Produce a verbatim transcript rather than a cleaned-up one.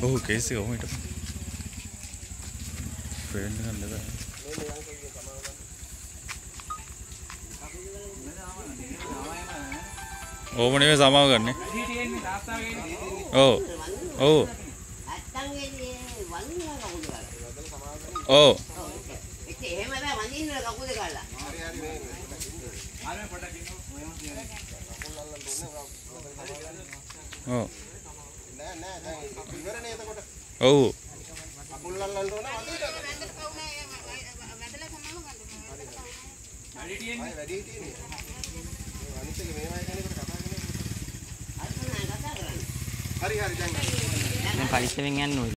ඔව් කේස් එක ඔහොම හිටපන්. ෆ්‍රේම් එකක් නේද? ඕම නෙවෙයි සමාව ගන්න. ඔව්. ඔව්. ඔව්. එහෙම බෑ වඳින්න කකුල ගාලා. ඔව්. නෑ නෑ දැන් ඉවරනේ එතකොට. ඔව්. කකුල් අල්ලන්න ඕන වඳින්න. වැඩි තියෙන්නේ. වැඩි තියෙන්නේ. අනිත් එක මේවයි කෙනෙකුට කතා කරන්නේ. හරි හරි දැන් දැන් පරිස්සමෙන් යන්න ඕනේ.